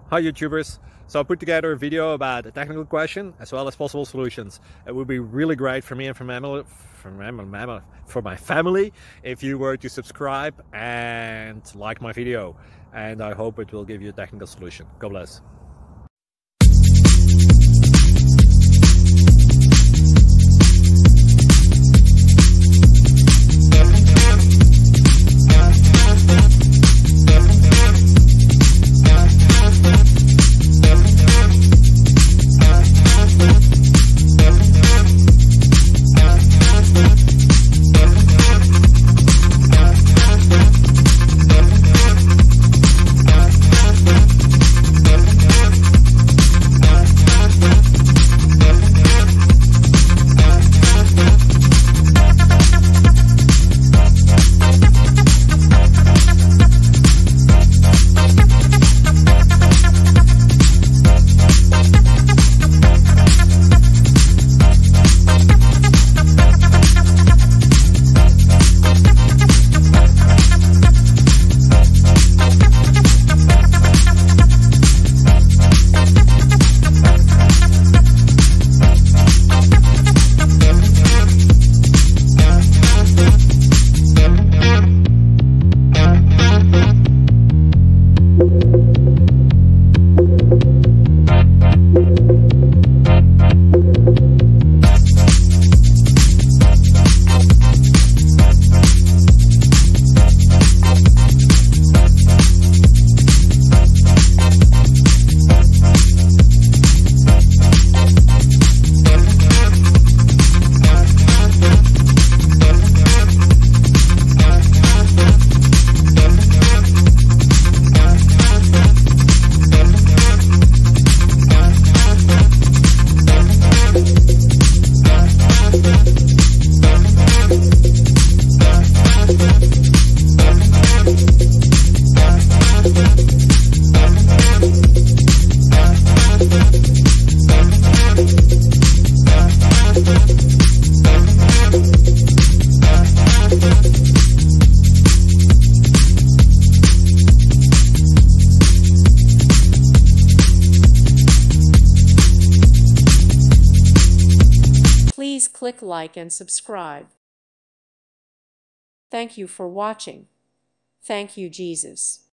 Hi YouTubers! So I put together a video about a technical question as well as possible solutions. It would be really great for me and for my family if you were to subscribe and like my video, and I hope it will give you a technical solution. God bless. Please click like and subscribe. Thank you for watching. Thank you, Jesus.